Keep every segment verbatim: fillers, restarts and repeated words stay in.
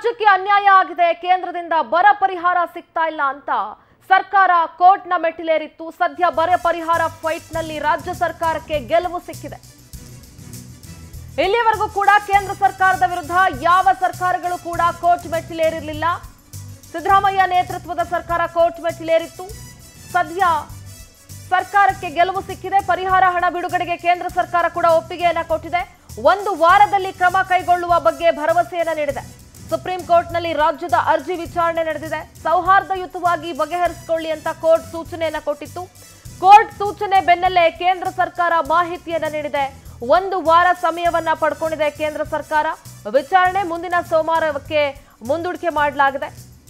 ರಾಜ್ಯಕ್ಕೆ ಅನ್ಯಾಯ ಆಗಿದೆ, ಕೇಂದ್ರದಿಂದ ಬರ ಪರಿಹಾರ ಸಿಗ್ತಾ ಇಲ್ಲ ಅಂತ ಸರ್ಕಾರ ಕೋರ್ಟ್ನ ಮೆಟ್ಟಿಲೇರಿತ್ತು. ಸದ್ಯ ಬರ ಪರಿಹಾರ ಫೈಟ್ ನಲ್ಲಿ ರಾಜ್ಯ ಸರ್ಕಾರಕ್ಕೆ ಗೆಲುವು ಸಿಕ್ಕಿದೆ. ಇಲ್ಲಿವರೆಗೂ ಕೂಡ ಕೇಂದ್ರ ಸರ್ಕಾರದ ವಿರುದ್ಧ ಯಾವ ಸರ್ಕಾರಗಳು ಕೂಡ ಕೋರ್ಟ್ ಮೆಟ್ಟಿಲೇರಿರಲಿಲ್ಲ. ಸಿದ್ದರಾಮಯ್ಯ ನೇತೃತ್ವದ ಸರ್ಕಾರ ಕೋರ್ಟ್ ಮೆಟ್ಟಿಲೇರಿತ್ತು. ಸದ್ಯ ಸರ್ಕಾರಕ್ಕೆ ಗೆಲುವು ಸಿಕ್ಕಿದೆ. ಪರಿಹಾರ ಹಣ ಬಿಡುಗಡೆಗೆ ಕೇಂದ್ರ ಸರ್ಕಾರ ಕೂಡ ಒಪ್ಪಿಗೆಯನ್ನ ಕೊಟ್ಟಿದೆ. ಒಂದು ವಾರದಲ್ಲಿ ಕ್ರಮ ಕೈಗೊಳ್ಳುವ ಬಗ್ಗೆ ಭರವಸೆಯನ್ನ ನೀಡಿದೆ. ಸುಪ್ರೀಂ ಕೋರ್ಟ್ನಲ್ಲಿ ರಾಜ್ಯದ ಅರ್ಜಿ ವಿಚಾರಣೆ ನಡೆದಿದೆ. ಸೌಹಾರ್ದಯುತವಾಗಿ ಬಗೆಹರಿಸಿಕೊಳ್ಳಿ ಅಂತ ಕೋರ್ಟ್ ಸೂಚನೆಯನ್ನ ಕೊಟ್ಟಿತ್ತು. ಕೋರ್ಟ್ ಸೂಚನೆ ಬೆನ್ನಲ್ಲೇ ಕೇಂದ್ರ ಸರ್ಕಾರ ಮಾಹಿತಿಯನ್ನ ನೀಡಿದೆ. ಒಂದು ವಾರ ಸಮಯವನ್ನ ಪಡ್ಕೊಂಡಿದೆ ಕೇಂದ್ರ ಸರ್ಕಾರ. ವಿಚಾರಣೆ ಮುಂದಿನ ಸೋಮವಾರಕ್ಕೆ ಮುಂದೂಡಿಕೆ ಮಾಡಲಾಗಿದೆ.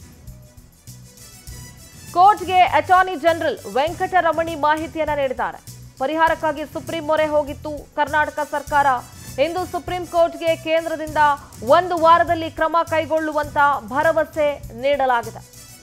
ಕೋರ್ಟ್ಗೆ ಅಟಾರ್ನಿ ಜನರಲ್ ವೆಂಕಟರಮಣಿ ಮಾಹಿತಿಯನ್ನ ನೀಡಿದ್ದಾರೆ. ಪರಿಹಾರಕ್ಕಾಗಿ ಸುಪ್ರೀಂ ಮೊರೆ ಹೋಗಿತ್ತು ಕರ್ನಾಟಕ ಸರ್ಕಾರ. ಇಂದು ಸುಪ್ರೀಂ ಕೋರ್ಟ್ಗೆ ಕೇಂದ್ರದಿಂದ ಒಂದು ವಾರದಲ್ಲಿ ಕ್ರಮ ಕೈಗೊಳ್ಳುವಂತ ಭರವಸೆ ನೀಡಲಾಗಿದೆ.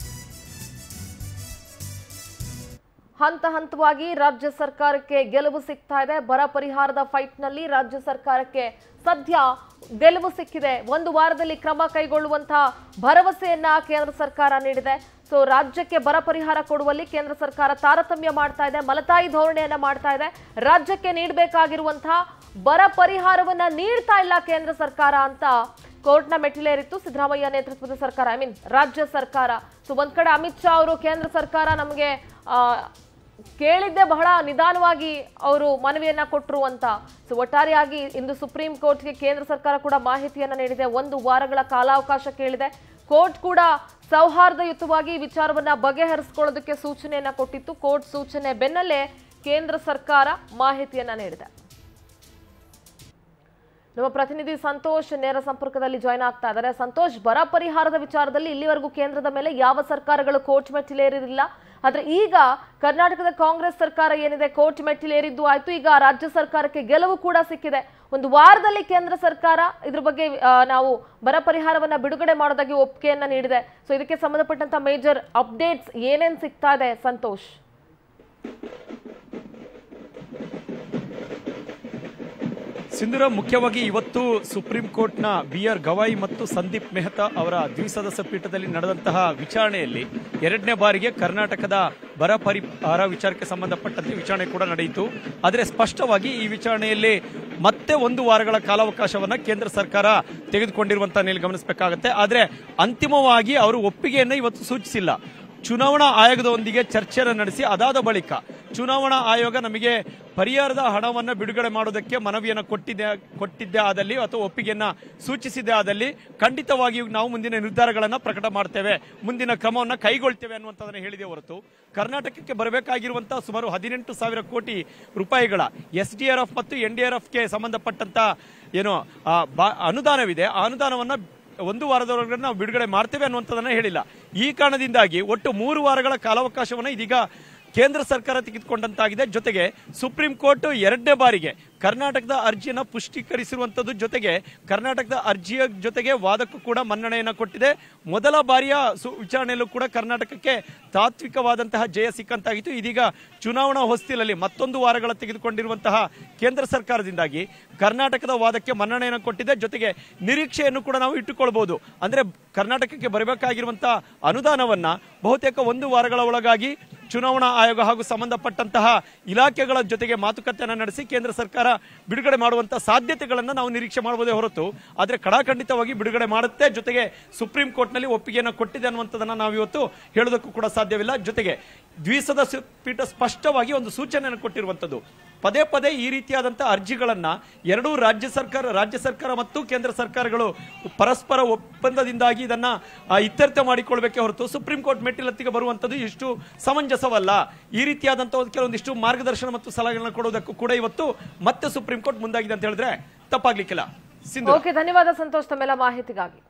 ಹಂತ ಹಂತವಾಗಿ ರಾಜ್ಯ ಸರ್ಕಾರಕ್ಕೆ ಗೆಲುವು ಸಿಗ್ತಾ ಇದೆ. ಬರ ಪರಿಹಾರದ ಫೈಟ್ ನಲ್ಲಿ ರಾಜ್ಯ ಸರ್ಕಾರಕ್ಕೆ ಸದ್ಯ ಗೆಲುವು ಸಿಕ್ಕಿದೆ. ಒಂದು ವಾರದಲ್ಲಿ ಕ್ರಮ ಕೈಗೊಳ್ಳುವಂತಹ ಭರವಸೆಯನ್ನ ಕೇಂದ್ರ ಸರ್ಕಾರ ನೀಡಿದೆ. ಸೊ ರಾಜ್ಯಕ್ಕೆ ಬರ ಪರಿಹಾರ ಕೊಡುವಲ್ಲಿ ಕೇಂದ್ರ ಸರ್ಕಾರ ತಾರತಮ್ಯ ಮಾಡ್ತಾ ಇದೆ, ಮಲತಾಯಿ ಧೋರಣೆಯನ್ನ ಮಾಡ್ತಾ ಇದೆ. ರಾಜ್ಯಕ್ಕೆ ನೀಡಬೇಕಾಗಿರುವಂತಹ ಬರ ಪರಿಹಾರವನ್ನ ನೀಡ್ತಾ ಇಲ್ಲ ಕೇಂದ್ರ ಸರ್ಕಾರ ಅಂತ ಕೋರ್ಟ್ನ ಮೆಟ್ಟಿಲೇರಿತ್ತು ಸಿದ್ದರಾಮಯ್ಯ ನೇತೃತ್ವದ ಸರ್ಕಾರ, ಐ ಮೀನ್ ರಾಜ್ಯ ಸರ್ಕಾರ. ಸೊ ಒಂದ್ ಕಡೆ ಅಮಿತ್ ಶಾ ಅವರು ಕೇಂದ್ರ ಸರ್ಕಾರ ನಮಗೆ ಆ ಕೇಳಿದ್ದೆ ಬಹಳ ನಿಧಾನವಾಗಿ ಅವರು ಮನವಿಯನ್ನ ಕೊಟ್ಟರು ಅಂತ. ಸೊ ಒಟ್ಟಾರೆಯಾಗಿ ಇಂದು ಸುಪ್ರೀಂ ಕೋರ್ಟ್ಗೆ ಕೇಂದ್ರ ಸರ್ಕಾರ ಕೂಡ ಮಾಹಿತಿಯನ್ನ ನೀಡಿದೆ. ಒಂದು ವಾರಗಳ ಕಾಲಾವಕಾಶ ಕೇಳಿದೆ. ಕೋರ್ಟ್ ಕೂಡ ಸೌಹಾರ್ದಯುತವಾಗಿ ವಿಚಾರವನ್ನ ಬಗೆಹರಿಸಿಕೊಳ್ಳೋದಕ್ಕೆ ಸೂಚನೆಯನ್ನ ಕೊಟ್ಟಿತ್ತು. ಕೋರ್ಟ್ ಸೂಚನೆ ಬೆನ್ನಲ್ಲೇ ಕೇಂದ್ರ ಸರ್ಕಾರ ಮಾಹಿತಿಯನ್ನ ನೀಡಿದೆ. ನಮ್ಮ ಪ್ರತಿನಿಧಿ ಸಂತೋಷ್ ನೇರ ಸಂಪರ್ಕದಲ್ಲಿ ಜಾಯ್ನ್ ಆಗ್ತಾ ಇದ್ದಾರೆ. ಸಂತೋಷ್, ಬರ ಪರಿಹಾರದ ವಿಚಾರದಲ್ಲಿ ಇಲ್ಲಿವರೆಗೂ ಕೇಂದ್ರದ ಮೇಲೆ ಯಾವ ಸರ್ಕಾರಗಳು ಕೋರ್ಟ್ ಮೆಟ್ಟಿಲೇರಿರಲಿಲ್ಲ. ಆದ್ರೆ ಈಗ ಕರ್ನಾಟಕದ ಕಾಂಗ್ರೆಸ್ ಸರ್ಕಾರ ಏನಿದೆ ಕೋರ್ಟ್ ಮೆಟ್ಟಿಲೇರಿದ್ದು ಆಯ್ತು. ಈಗ ರಾಜ್ಯ ಸರ್ಕಾರಕ್ಕೆ ಗೆಲುವು ಕೂಡ ಸಿಕ್ಕಿದೆ. ಒಂದು ವಾರದಲ್ಲಿ ಕೇಂದ್ರ ಸರ್ಕಾರ ಇದ್ರ ಬಗ್ಗೆ ನಾವು ಬರ ಪರಿಹಾರವನ್ನ ಬಿಡುಗಡೆ ಮಾಡೋದಾಗಿ ಒಪ್ಪಿಗೆಯನ್ನ ನೀಡಿದೆ. ಸೊ ಇದಕ್ಕೆ ಸಂಬಂಧಪಟ್ಟಂತ ಮೇಜರ್ ಅಪ್ಡೇಟ್ಸ್ ಏನೇನ್ ಸಿಗ್ತಾ ಇದೆ ಸಂತೋಷ್? ಸಿಂಧೂರ, ಮುಖ್ಯವಾಗಿ ಇವತ್ತು ಸುಪ್ರೀಂ ಕೋರ್ಟ್ನ ಬಿ ಆರ್ ಗವಾಯಿ ಮತ್ತು ಸಂದೀಪ್ ಮೆಹ್ತಾ ಅವರ ದ್ವಿಸದಸ್ಯ ಪೀಠದಲ್ಲಿ ನಡೆದಂತಹ ವಿಚಾರಣೆಯಲ್ಲಿ ಎರಡನೇ ಬಾರಿಗೆ ಕರ್ನಾಟಕದ ಬರ ಪರಿಹಾರ ವಿಚಾರಕ್ಕೆ ಸಂಬಂಧಪಟ್ಟಂತೆ ವಿಚಾರಣೆ ಕೂಡ ನಡೆಯಿತು. ಆದರೆ ಸ್ಪಷ್ಟವಾಗಿ ಈ ವಿಚಾರಣೆಯಲ್ಲಿ ಮತ್ತೆ ಒಂದು ವಾರಗಳ ಕಾಲಾವಕಾಶವನ್ನ ಕೇಂದ್ರ ಸರ್ಕಾರ ತೆಗೆದುಕೊಂಡಿರುವಂತಹ ನೀವು ಗಮನಿಸಬೇಕಾಗುತ್ತೆ. ಆದರೆ ಅಂತಿಮವಾಗಿ ಅವರು ಒಪ್ಪಿಗೆಯನ್ನು ಇವತ್ತು ಸೂಚಿಸಿಲ್ಲ. ಚುನಾವಣಾ ಆಯೋಗದೊಂದಿಗೆ ಚರ್ಚೆಯನ್ನು ನಡೆಸಿ ಅದಾದ ಬಳಿಕ ಚುನಾವಣಾ ಆಯೋಗ ನಮಗೆ ಪರಿಹಾರದ ಹಣವನ್ನು ಬಿಡುಗಡೆ ಮಾಡೋದಕ್ಕೆ ಮನವಿಯನ್ನು ಕೊಟ್ಟಿದ್ದೆ ಕೊಟ್ಟಿದ್ದೆ ಆದಲ್ಲಿ ಅಥವಾ ಒಪ್ಪಿಗೆಯನ್ನ ಸೂಚಿಸಿದ್ದೆ ಆದಲ್ಲಿ ಖಂಡಿತವಾಗಿಯೂ ನಾವು ಮುಂದಿನ ನಿರ್ಧಾರಗಳನ್ನು ಪ್ರಕಟ ಮಾಡ್ತೇವೆ, ಮುಂದಿನ ಕ್ರಮವನ್ನು ಕೈಗೊಳ್ತೇವೆ ಅನ್ನುವಂಥದ್ದನ್ನು ಹೇಳಿದೆ ಹೊರತು ಕರ್ನಾಟಕಕ್ಕೆ ಬರಬೇಕಾಗಿರುವಂತಹ ಸುಮಾರು ಹದಿನೆಂಟು ಸಾವಿರ ಕೋಟಿ ರೂಪಾಯಿಗಳ ಎಸ್ ಡಿ ಆರ್ ಎಫ್ ಮತ್ತು ಎನ್ ಡಿ ಆರ್ ಎಫ್ಗೆ ಸಂಬಂಧಪಟ್ಟಂತ ಏನು ಅನುದಾನವಿದೆ, ಆ ಅನುದಾನವನ್ನ ಒಂದು ವಾರದವರೆಗೆ ನಾವು ಬಿಡುಗಡೆ ಮಾಡ್ತೇವೆ ಅನ್ನುವಂಥದ್ದನ್ನ ಹೇಳಿಲ್ಲ. ಈ ಕಾರಣದಿಂದಾಗಿ ಒಟ್ಟು ಮೂರು ವಾರಗಳ ಕಾಲಾವಕಾಶವನ್ನು ಇದೀಗ ಕೇಂದ್ರ ಸರ್ಕಾರ ತೆಗೆದುಕೊಂಡಂತಾಗಿದೆ. ಜೊತೆಗೆ ಸುಪ್ರೀಂ ಕೋರ್ಟ್ ಎರಡನೇ ಬಾರಿಗೆ ಕರ್ನಾಟಕದ ಅರ್ಜಿಯನ್ನು ಪುಷ್ಟೀಕರಿಸಿರುವಂತದ್ದು, ಜೊತೆಗೆ ಕರ್ನಾಟಕದ ಅರ್ಜಿಯ ಜೊತೆಗೆ ವಾದಕ್ಕೂ ಕೂಡ ಮನ್ನಣೆಯನ್ನು ಕೊಟ್ಟಿದೆ. ಮೊದಲ ಬಾರಿಯ ವಿಚಾರಣೆಯಲ್ಲೂ ಕೂಡ ಕರ್ನಾಟಕಕ್ಕೆ ತಾತ್ವಿಕವಾದಂತಹ ಜಯ ಸಿಕ್ಕಂತಾಗಿತ್ತು. ಇದೀಗ ಚುನಾವಣಾ ಹೊಸ್ತಿಲಲ್ಲಿ ಮತ್ತೊಂದು ವಾರಗಳ ತೆಗೆದುಕೊಂಡಿರುವಂತಹ ಕೇಂದ್ರ ಸರ್ಕಾರದಿಂದಾಗಿ ಕರ್ನಾಟಕದ ವಾದಕ್ಕೆ ಮನ್ನಣೆಯನ್ನು ಕೊಟ್ಟಿದೆ. ಜೊತೆಗೆ ನಿರೀಕ್ಷೆಯನ್ನು ಕೂಡ ನಾವು ಇಟ್ಟುಕೊಳ್ಬಹುದು. ಅಂದ್ರೆ ಕರ್ನಾಟಕಕ್ಕೆ ಬರಬೇಕಾಗಿರುವಂತಹ ಅನುದಾನವನ್ನ ಬಹುತೇಕ ಒಂದು ವಾರಗಳ ಒಳಗಾಗಿ ಚುನಾವಣಾ ಆಯೋಗ ಹಾಗೂ ಸಂಬಂಧಪಟ್ಟಂತಹ ಇಲಾಖೆಗಳ ಜೊತೆಗೆ ಮಾತುಕತೆಯನ್ನು ನಡೆಸಿ ಕೇಂದ್ರ ಸರ್ಕಾರ ಬಿಡುಗಡೆ ಮಾಡುವಂತಹ ಸಾಧ್ಯತೆಗಳನ್ನು ನಾವು ನಿರೀಕ್ಷೆ ಮಾಡಬಹುದೇ ಹೊರತು ಆದರೆ ಕಡಾಖಂಡಿತವಾಗಿ ಬಿಡುಗಡೆ ಮಾಡುತ್ತೆ, ಜೊತೆಗೆ ಸುಪ್ರೀಂ ಕೋರ್ಟ್ನಲ್ಲಿ ಒಪ್ಪಿಗೆಯನ್ನು ಕೊಟ್ಟಿದೆ ಅನ್ನುವಂಥದ್ದನ್ನು ನಾವು ಇವತ್ತು ಹೇಳೋದಕ್ಕೂ ಕೂಡ ಸಾಧ್ಯವಿಲ್ಲ. ಜೊತೆಗೆ ದ್ವಿಸದಸ್ಯ ಪೀಠ ಸ್ಪಷ್ಟವಾಗಿ ಒಂದು ಸೂಚನೆಯನ್ನು ಕೊಟ್ಟಿರುವಂಥದ್ದು, ಪದೇ ಪದೇ ಈ ರೀತಿಯಾದಂತಹ ಅರ್ಜಿಗಳನ್ನ ಎರಡೂ ರಾಜ್ಯ ಸರ್ಕಾರ ರಾಜ್ಯ ಸರ್ಕಾರ ಮತ್ತು ಕೇಂದ್ರ ಸರ್ಕಾರಗಳು ಪರಸ್ಪರ ಒಪ್ಪಂದದಿಂದಾಗಿ ಇದನ್ನ ಇತ್ಯರ್ಥ ಮಾಡಿಕೊಳ್ಬೇಕೆ ಹೊರತು ಸುಪ್ರೀಂ ಕೋರ್ಟ್ ಮೆಟ್ಟಿಲತ್ತಿಗೆ ಬರುವಂತದ್ದು ಇಷ್ಟು ಸಮಂಜಸವಲ್ಲ. ಈ ರೀತಿಯಾದಂತಹ ಕೆಲವೊಂದಿಷ್ಟು ಮಾರ್ಗದರ್ಶನ ಮತ್ತು ಸಲಹೆಗಳನ್ನು ಕೊಡುವುದಕ್ಕೂ ಕೂಡ ಇವತ್ತು ಮತ್ತೆ ಸುಪ್ರೀಂ ಕೋರ್ಟ್ ಮುಂದಾಗಿದೆ ಅಂತ ಹೇಳಿದ್ರೆ ತಪ್ಪಾಗ್ಲಿಕ್ಕಿಲ್ಲ. ಓಕೆ, ಧನ್ಯವಾದ ಸಂತೋಷ್ ತಮ್ಮೆಲ್ಲ ಮಾಹಿತಿಗಾಗಿ.